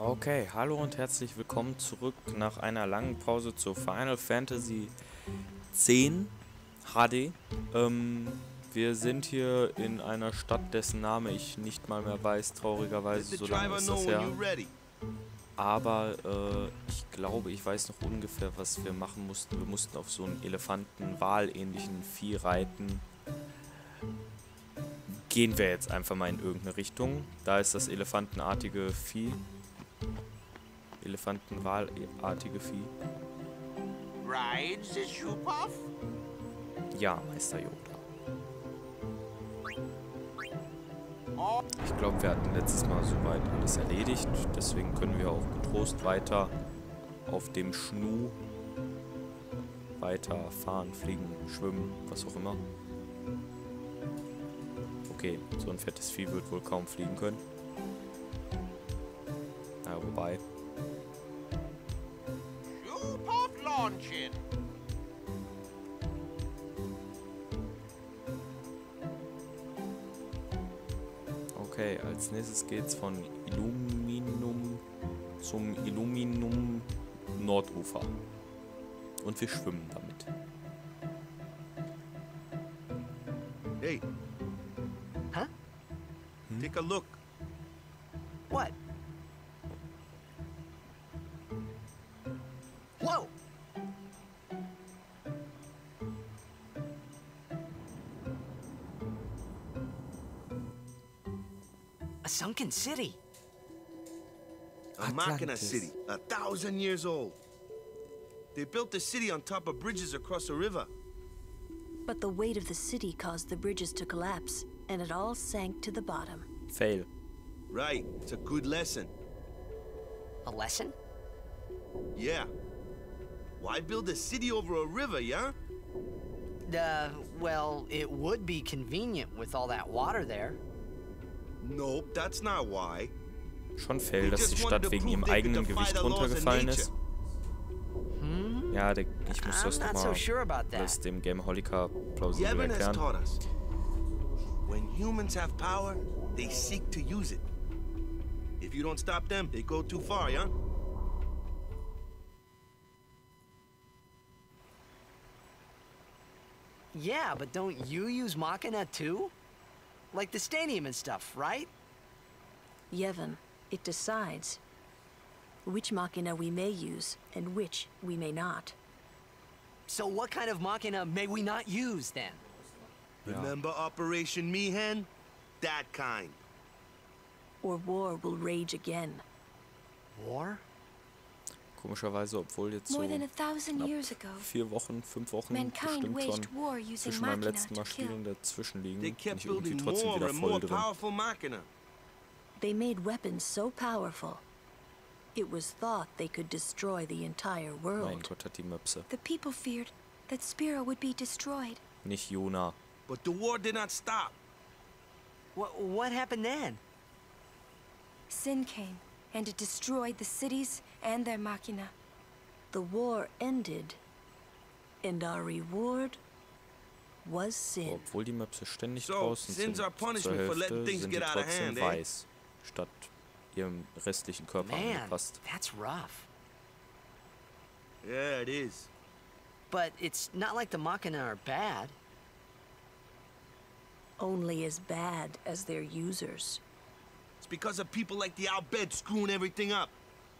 Okay, hallo und herzlich willkommen zurück nach einer langen Pause zu Final Fantasy X HD. Wir sind hier in einer Stadt, dessen Name ich nicht mal mehr weiß, traurigerweise, so lange ist das her. Aber ich glaube, ich weiß noch ungefähr, was wir machen mussten. Wir mussten auf so einen Elefanten-Wal-ähnlichen Vieh reiten. Gehen wir jetzt einfach mal in irgendeine Richtung. Da ist das elefantenartige Vieh. Elefantenwalartige Vieh. Rides the Shoepuff? Ja, Meister Yoda. Ich glaube, wir hatten letztes Mal soweit alles erledigt. Deswegen können wir auch getrost weiter auf dem Schnu weiter fahren, fliegen, schwimmen, was auch immer. Okay, so ein fettes Vieh wird wohl kaum fliegen können. Na, wobei. Shoepuff launching. Okay, als nächstes geht's von Illuminum zum Illuminum Nordufer. Und wir schwimmen damit. Hey. Huh? Take a look. What? Whoa! A sunken city. A Machina Atlantis. city, 1,000 years old. They built the city on top of bridges across a river. But the weight of the city caused the bridges to collapse, and it all sank to the bottom. Fail. Right, it's a good lesson. A lesson? Yeah. Why build a city over a river, yeah? Well, it would be convenient with all that water there. Nope, that's not why. Schon fail, dass die Stadt wegen ihrem eigenen Gewicht runtergefallen ist. Ja, ich muss das I'm not so nochmal sure about alles that. dem Gameholika plausibel Yevon has erklären. taught us. When humans have power, they seek to use it. If you don't stop them, they go too far, yeah? Yeah, but don't you use Machina too? Like the stadium and stuff, right? Yevon, it decides which machina we may use and which we may not. So what kind of Machina may we not use then? Remember Operation Mihan? That kind. Or war will rage again. War? Komischerweise, obwohl jetzt so More than 1,000 years ago, 4 Wochen, 5 Wochen mankind bestimmt waged schon war using zwischen meinem Machina letzten to Mal kill. Spielen dazwischen liegen. They Bin kept ich irgendwie building trotzdem more wieder and voll more drin. powerful Machina. They made weapons so powerful, it was thought they could destroy the entire Mein world. Gott, hat die Möpse. The people feared that Spira would be destroyed. Nicht Jona. But the war did not stop. What happened then? Sin came, and it destroyed the cities and their Machina. The war ended, and our reward was sin. Obwohl die Möpse ständig So, draußen sins sind, are zur punishment for letting Hälfte things sind die get out of trotzdem hand, eh? weiß, statt ihrem restlichen Körper Man, angepasst. that's rough. Yeah, it is. But it's not like the Machina are bad. Only as bad as their users. It's because of people like the Al Bhed screwing everything up.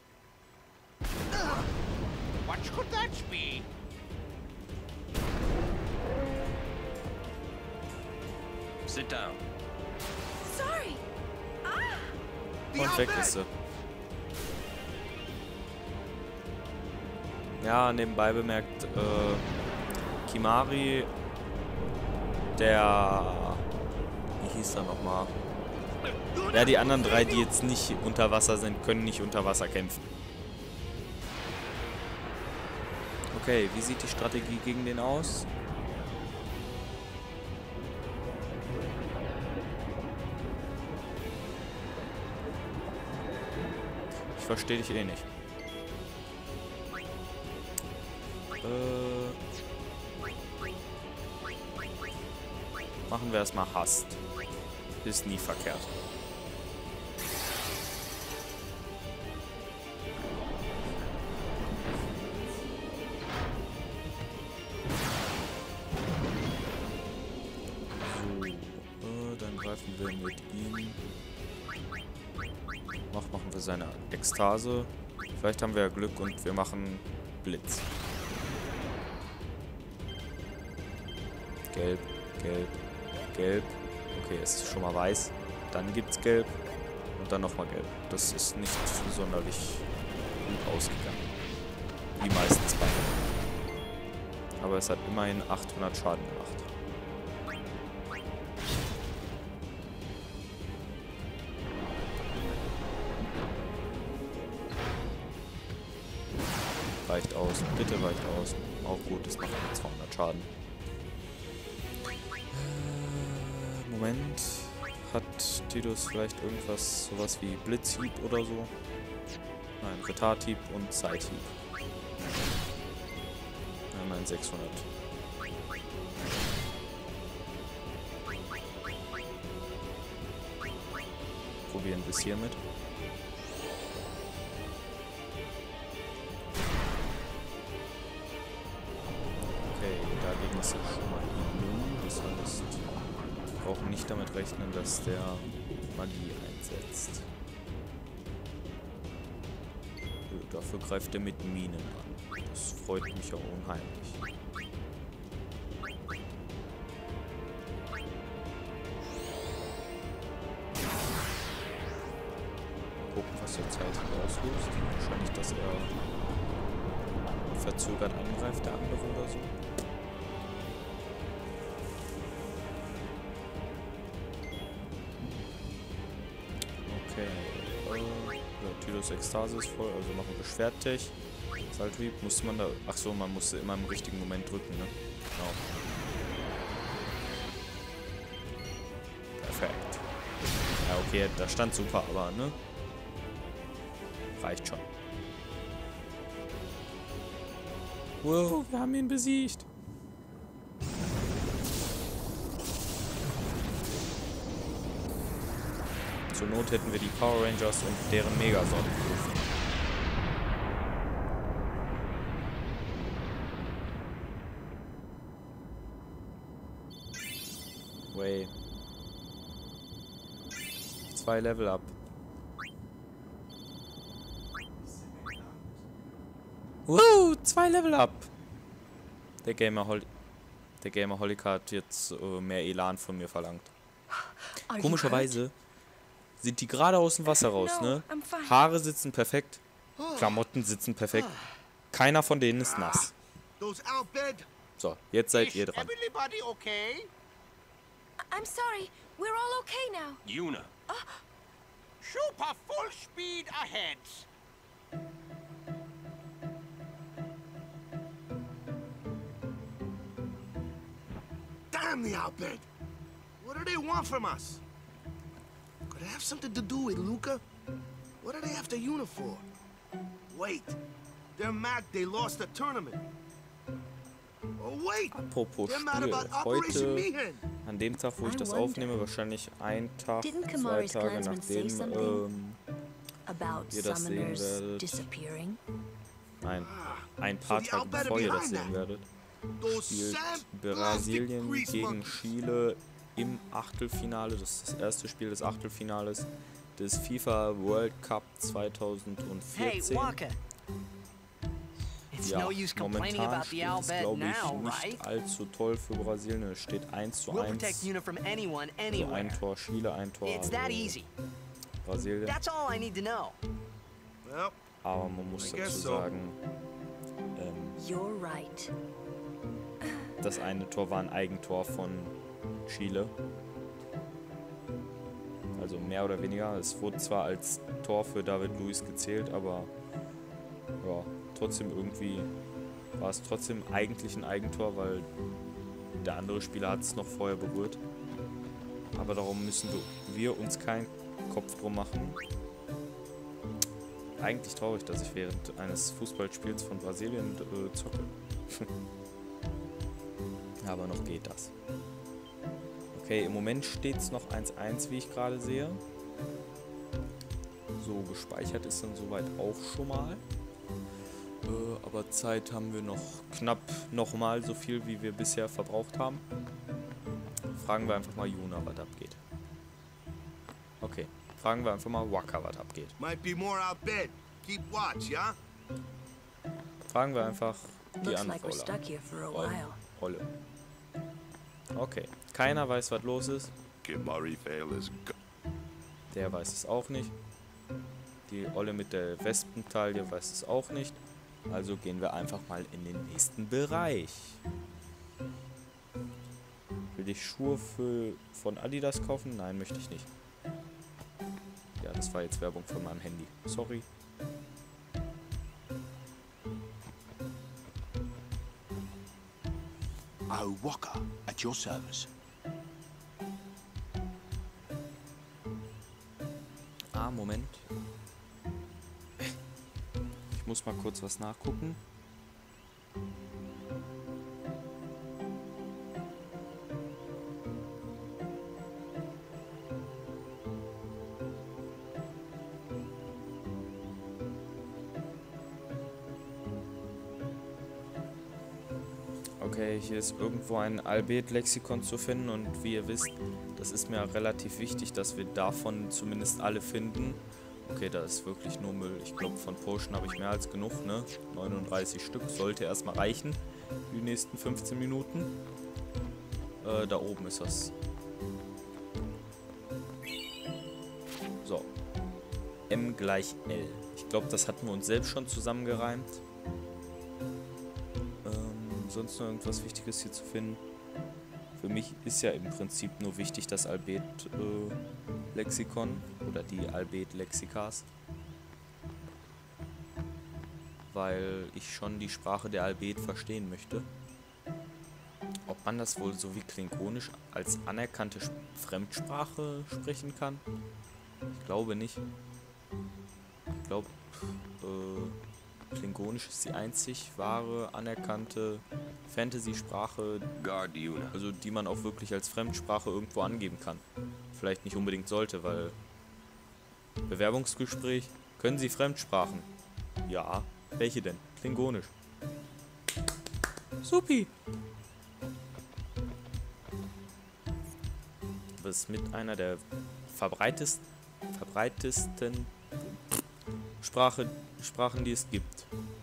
What could that be? Sit down. Sorry! Und weg ist sie. Ja, nebenbei bemerkt, Kimahri, wie hieß er nochmal? Ja, die anderen 3, die jetzt nicht unter Wasser sind, können nicht unter Wasser kämpfen. Okay, wie sieht die Strategie gegen den aus? Ich verstehe dich eh nicht. Machen wir erstmal Hast. Ist nie verkehrt. angreifen wir mit ihm. Machen wir seine Ekstase. Vielleicht haben wir ja Glück und wir machen Blitz. Gelb, gelb, gelb. Okay, es ist schon mal weiß. Dann gibt's gelb. Und dann nochmal gelb. Das ist nicht sonderlich gut ausgegangen. Wie meistens bei. Aber es hat immerhin 800 Schaden gemacht. Reicht aus. Bitte reicht aus. Auch gut, das macht 200 Schaden. Moment. Hat Tidus vielleicht irgendwas, sowas wie Blitzhieb oder so? Nein, Retardhieb und Zeithieb. Einmal 600. Probieren wir es hiermit. Okay, dagegen ist er schon mal immun. Das heißt, wir brauchen nicht damit rechnen, dass der Magie einsetzt. Dafür greift er mit Minen an. Das freut mich auch unheimlich. Gucken, was der Zeit auslöst. Wahrscheinlich, dass er verzögert angreift, der andere oder so. Okay. Tidus Ekstase ist voll, also machen wir Schwerttech. Salthieb musste man da. Achso, man musste immer im richtigen Moment drücken, ne? Genau. Perfekt. Ja, okay, da stand super, aber, ne? Reicht schon. Wow, wir haben ihn besiegt. Zur Not hätten wir die Power Rangers und deren Megasonnen gerufen. Way. 2 Level up. Woo, 2 Level up. Der Gamer-Holiker hat jetzt mehr Elan von mir verlangt. Komischerweise sind die gerade aus dem Wasser raus, ne? Haare sitzen perfekt, Klamotten sitzen perfekt. Keiner von denen ist nass. So, jetzt seid ihr dran. Everybody okay? I'm sorry. We're all okay now. Yuna. Super full speed ahead. Damn the Albed! What do they want from us? Could it have something to do with Luca? What are they after Yuna for? Wait, they're mad they lost the tournament. Oh wait, Apropos they're mad Spiel. about Operation Heute, Mihen. an dem Tag, wo ich das aufnehme, wahrscheinlich ein Tag, Didn't 2 Kamari's Tage clansmen say nachdem something about ihr das sehen summoners werdet. disappearing? Nein, ein paar Tage bevor ihr das sehen werdet, spielt Brasilien gegen Chile im Achtelfinale. Das ist das erste Spiel des Achtelfinales des FIFA World Cup 2014. Walker. It's Ja, no use complaining momentan about the steht es, Albed glaube now, ich, right? nicht allzu toll für Brasilien. Es steht 1:1. We'll protect Yuna from anyone, Also anywhere. ein Tor Chile, ein Tor It's that easy. Brasilien. That's all I need to know. Well, Aber man muss I dazu guess so. sagen, You're right. das eine Tor war ein Eigentor von Chile. Also mehr oder weniger. Es wurde zwar als Tor für David Luiz gezählt, aber ja, trotzdem irgendwie war es trotzdem eigentlich ein Eigentor, weil der andere Spieler hat es noch vorher berührt. Aber darum müssen wir uns keinen Kopf drum machen. Eigentlich traurig, dass ich während eines Fußballspiels von Brasilien zocke. Aber noch geht das. Okay, im Moment steht es noch 1:1, wie ich gerade sehe. So, gespeichert ist dann soweit auch schon mal. Aber Zeit haben wir noch knapp nochmal so viel, wie wir bisher verbraucht haben. Fragen wir einfach mal Yuna, was abgeht. Okay. Fragen wir einfach mal Wakka, was abgeht. Might be more out bed. Keep watch, yeah? Fragen wir einfach die Looks like we're Anfraula. stuck here for a while. Olle. Okay. Keiner weiß, was los ist. Der weiß es auch nicht. Die Olle mit der Wespentaille weiß es auch nicht. Also gehen wir einfach mal in den nächsten Bereich. Will ich Schuhe von Adidas kaufen? Nein, möchte ich nicht. Ja, das war jetzt Werbung von meinem Handy. Sorry. Oh, Wakka, at your service. Ah, Moment. Ich muss mal kurz was nachgucken. Okay, hier ist irgendwo ein Albet-Lexikon zu finden und wie ihr wisst, das ist mir relativ wichtig, dass wir davon zumindest alle finden. Okay, da ist wirklich nur Müll. Ich glaube, von Potion habe ich mehr als genug, ne? 39 Stück sollte erstmal reichen. Die nächsten 15 Minuten. Da oben ist das. So. M gleich L. Ich glaube, das hatten wir uns selbst schon zusammengereimt. Sonst noch irgendwas Wichtiges hier zu finden? Für mich ist ja im Prinzip nur wichtig das Albet-Lexikon oder die Albet-Lexikas. Weil ich schon die Sprache der Albet verstehen möchte. Ob man das wohl so wie Klingonisch als anerkannte Fremdsprache sprechen kann? Ich glaube nicht. Ich glaube, Klingonisch ist die einzig wahre, anerkannte Fantasy-Sprache, also die man auch wirklich als Fremdsprache irgendwo angeben kann. Vielleicht nicht unbedingt sollte, weil Bewerbungsgespräch, können Sie Fremdsprachen? Ja. Welche denn? Klingonisch. Supi! Das ist mit einer der verbreitesten Sprachen, die es gibt.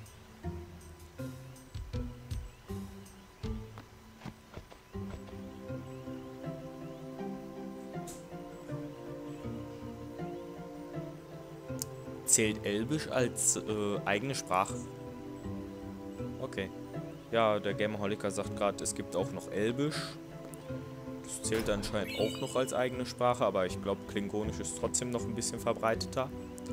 Zählt Elbisch als eigene Sprache? Okay. Ja, der Gamerholiker sagt gerade, es gibt auch noch Elbisch. Das zählt anscheinend auch noch als eigene Sprache, aber ich glaube, Klingonisch ist trotzdem noch ein bisschen verbreiteter.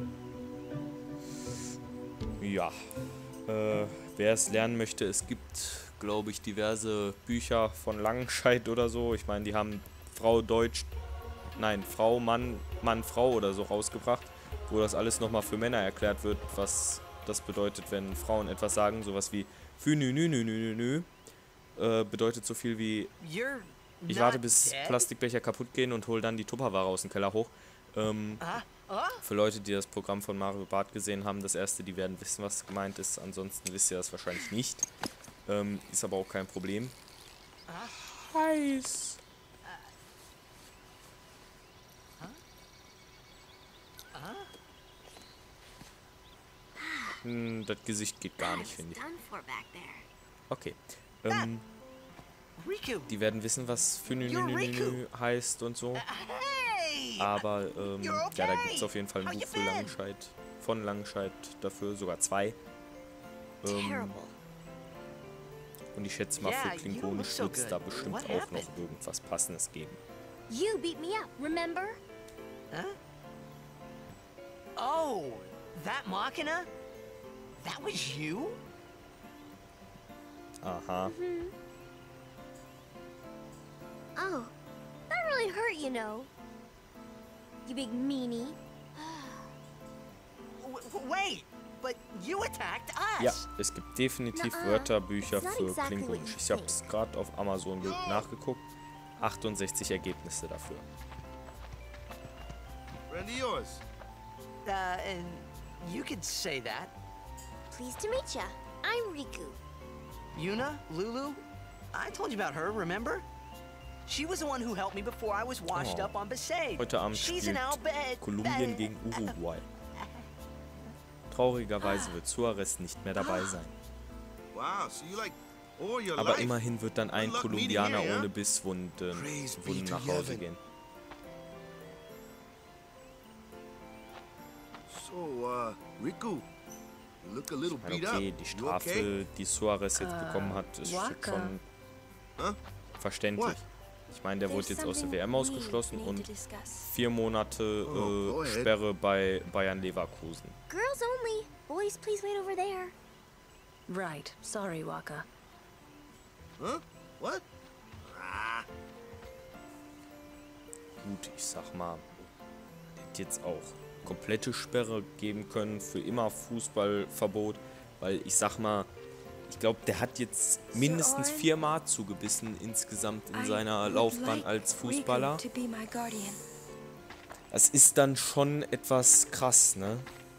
Ja, wer es lernen möchte, es gibt, glaube ich, diverse Bücher von Langenscheidt oder so. Ich meine, die haben Frau, Mann, Mann, Frau oder so rausgebracht, wo das alles nochmal für Männer erklärt wird, was das bedeutet, wenn Frauen etwas sagen. Sowas wie Fü-nü-nü-nü-nü-nü bedeutet so viel wie ich warte, bis Plastikbecher kaputt gehen und hole dann die Tupperware aus dem Keller hoch. Für Leute, die das Programm von Mario Barth gesehen haben, das erste, die werden wissen, was gemeint ist. Ansonsten wisst ihr das wahrscheinlich nicht. Ist aber auch kein Problem. Heiß. Das Gesicht geht gar nicht, finde ich. Okay. Die werden wissen, was für Nü heißt und so. Aber, ja, da gibt es auf jeden Fall ein Buch für Langenscheidt, von Langenscheidt dafür, sogar 2. Und ich schätze mal, für Klingonisch wird es da bestimmt auch noch irgendwas Passendes geben. You beat me up, remember? Huh? Oh, that Machina? That was you? Aha. Oh, that really hurt, you know. You big meanie. Wait, but you attacked us. Ja, es gibt definitiv Wörterbücher für Klingonisch. Ich habe es gerade auf Amazon nachgeguckt. 68 Ergebnisse dafür. Friend of yours. And you could say that. Pleased to meet ya. I'm Riku. Yuna, Lulu, I told you about her, remember? She was the one who helped me before I was washed Oh. up on Besaid. Heute Abend She's an spielt Albed. Kolumbien gegen Uruguay. Traurigerweise wird Suarez nicht mehr dabei sein. Wow, so you like all your Aber life? immerhin wird dann ein Good luck Kolumbianer meeting you, ohne huh? Bisswunden Praise be Wunden to nach Hause Yevon. gehen. So, Riku, you look a little Ich meine, beat okay, up. die You okay? Strafe, die Suarez jetzt bekommen hat, ist Waka. schon Huh? verständlich. What? Ich meine, der There's wurde jetzt aus der something WM we ausgeschlossen need und to discuss. 4 Monate Oh, go ahead. Sperre bei Bayern Leverkusen. Girls only. Boys, please wait over there. Right. Sorry, Waka. Huh? What? Ah, Gut, ich sag mal, hätte jetzt auch komplette Sperre geben können, für immer Fußballverbot, weil ich sag mal, ich glaube, der hat jetzt mindestens Oren, 4 Mal zugebissen insgesamt in I seiner would Laufbahn like als Riku Fußballer. to be my guardian. Das ist dann schon etwas krass, ne?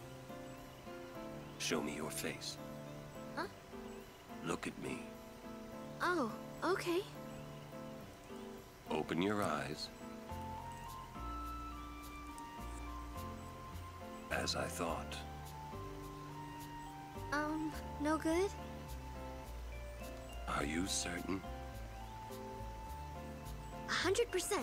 Show me your face. Huh? Look at me. Oh, okay. Open your eyes. As I thought. No good? Are you certain? 100%.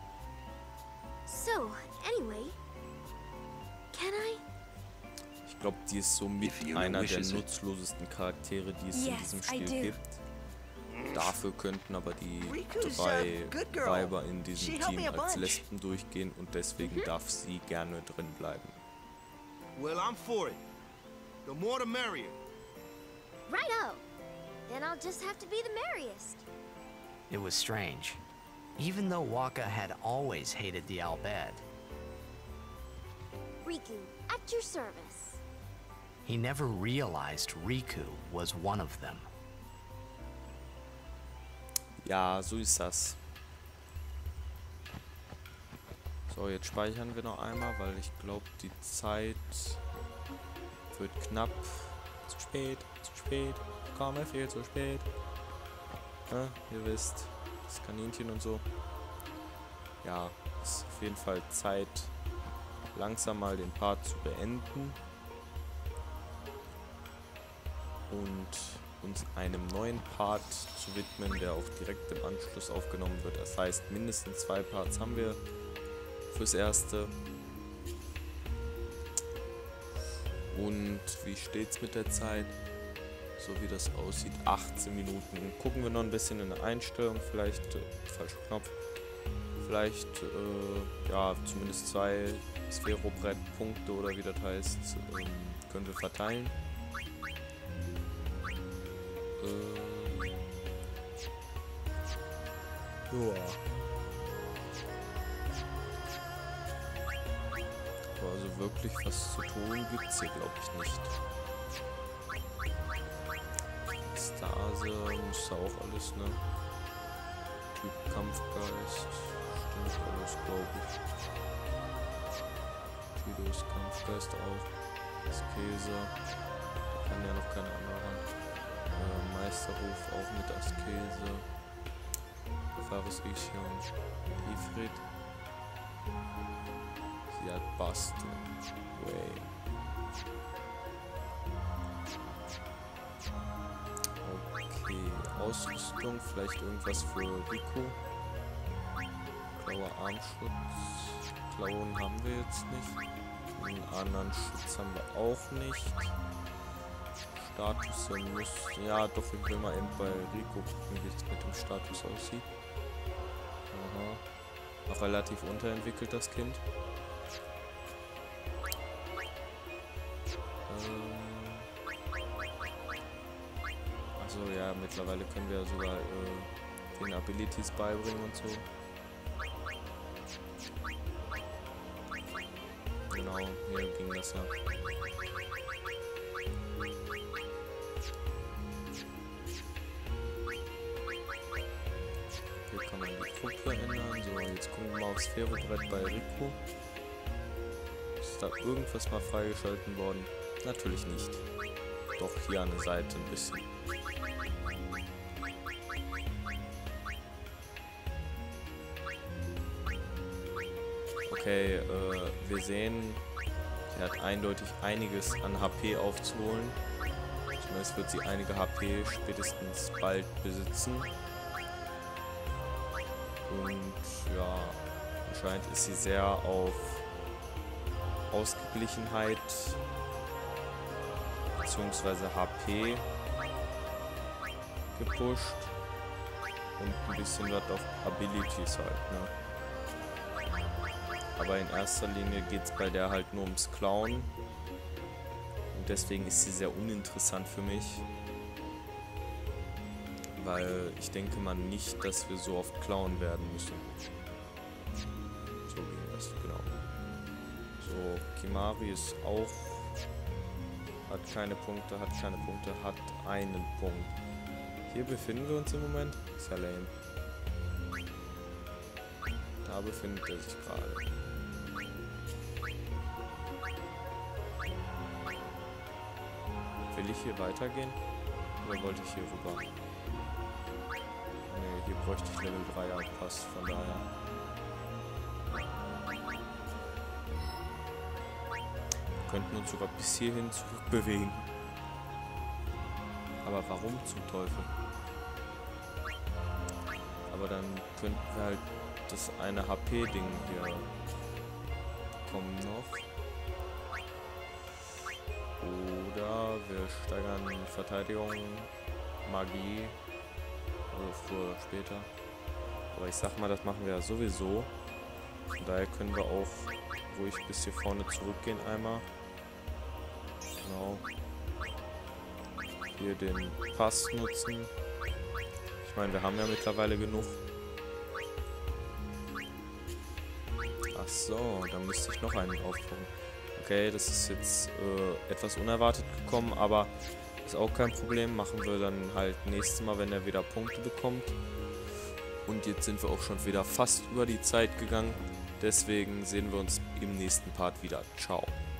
So, anyway, can I? Ich glaube, die ist so mit If you einer der wishes it. nutzlosesten Charaktere, die es in Yes, diesem I Spiel do. gibt. Dafür könnten aber die Riku's 3 a good girl. Weiber in She diesem helped me Team a als bunch. Lesben durchgehen und deswegen darf sie gerne drin bleiben. well, I'm for it. The more the merrier. Righto. Then I'll just have to be the merriest. It was strange. Even though Waka had always hated the Albed, Riku, at your service. he never realized Riku was one of them. Ja, so ist das. So, jetzt speichern wir noch einmal, weil ich glaube, die Zeit wird knapp. Zu spät, komme viel zu spät. Ja, ihr wisst, das Kaninchen und so. Ja, ist auf jeden Fall Zeit, langsam mal den Part zu beenden. Und uns einem neuen Part zu widmen, der auch direkt im Anschluss aufgenommen wird. Das heißt, mindestens 2 Parts haben wir fürs Erste. Und wie steht's mit der Zeit? So wie das aussieht, 18 Minuten. Gucken wir noch ein bisschen in der Einstellung, vielleicht, falscher Knopf, vielleicht, ja, zumindest 2 Sphero-Brettpunkte oder wie das heißt, können wir verteilen. Ja. Aber also wirklich was zu tun gibt's hier, glaube ich, nicht. Stase muss auch alles, ne? Typ Kampfgeist. Stimmt alles, glaube ich. Tydos Kampfgeist auch. Askese. Da kann ja noch kein anderer. Meisterruf auch mit Askese. Faris Richion. Ifrit. Sie hat Baste. Way. Okay, Ausrüstung, vielleicht irgendwas für Riku. Blauer Armschutz. Klauen haben wir jetzt nicht. Einen anderen Schutz haben wir auch nicht. Status muss. Ja, doch, ich will mal eben bei Riku gucken, wie es mit dem Status aussieht. Aha. Noch relativ unterentwickelt, das Kind. Also ja, mittlerweile können wir ja sogar den Abilities beibringen und so. Genau, hier ging das ja. Hier kann man die Gruppe ändern. So, jetzt gucken wir mal aufs Sphärobrett bei Riku. Ist da irgendwas mal freigeschalten worden? Natürlich nicht. Doch hier an der Seite ein bisschen. Okay, wir sehen, sie hat eindeutig einiges an HP aufzuholen. Zumindest wird sie einige HP spätestens bald besitzen. Und ja, anscheinend ist sie sehr auf Ausgeglichenheit bzw. HP gepusht und ein bisschen was auf Abilities halt, ne? Aber in erster Linie geht es bei der halt nur ums Klauen. Und deswegen ist sie sehr uninteressant für mich. Weil ich denke mal nicht, dass wir so oft klauen werden müssen. So ging das, genau. So, Kimahri ist auch... hat keine Punkte, hat einen Punkt. Hier befinden wir uns im Moment. Ist ja lame. Da befindet er sich gerade. Will ich hier weitergehen? Oder wollte ich hier rüber? Ne, hier bräuchte ich Level 3er Pass, von daher. Wir könnten uns sogar bis hierhin zurückbewegen. Aber warum zum Teufel? Aber dann könnten wir halt das eine HP-Ding hier bekommen noch. Oder wir steigern Verteidigung, Magie, also früher oder später. Aber ich sag mal, das machen wir ja sowieso. Von daher können wir auch ruhig bis hier vorne zurückgehen einmal. Genau. Hier den Pass nutzen. Ich meine, wir haben ja mittlerweile genug. Ach so, da müsste ich noch einen aufbauen. Okay, das ist jetzt etwas unerwartet gekommen, aber ist auch kein Problem. Machen wir dann halt nächstes Mal, wenn er wieder Punkte bekommt. Und jetzt sind wir auch schon wieder fast über die Zeit gegangen. Deswegen sehen wir uns im nächsten Part wieder. Ciao.